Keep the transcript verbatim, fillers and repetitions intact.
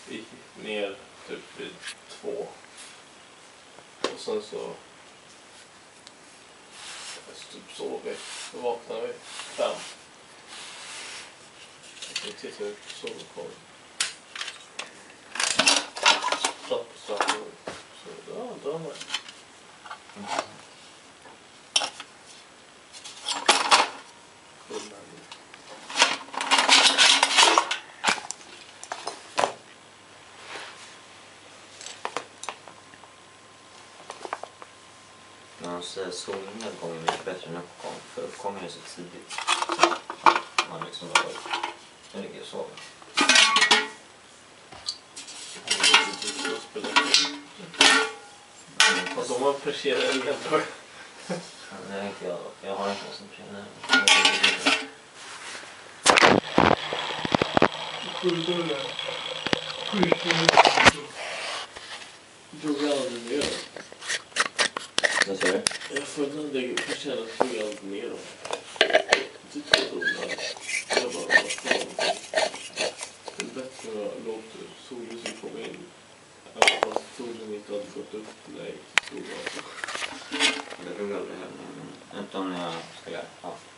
gick ner typ vid två. Och sen så typ sov vi. Då vaknade vi fem. Vi tittade ut på solkollen. Satt på stranden. Så ja, då var det. Hans solnedgång är mycket bättre än uppgång, för uppgången är så tidigt. Man liksom bara man ligger och sover. Och de har persienner eller inte? Nej, inte jag. Jag har inte någon persienner. Drog jag aldrig ner dem? Vad säger du? Jag följde persienner så drog jag aldrig ner dem. Jag tyckte jag drog där. Jag bara var kvar. Det är bättre att låta solljuset komma in. Även fast solen inte hade gått upp när jag gick till skolan. Jag drog aldrig heller. Inte om jag skulle... Ja.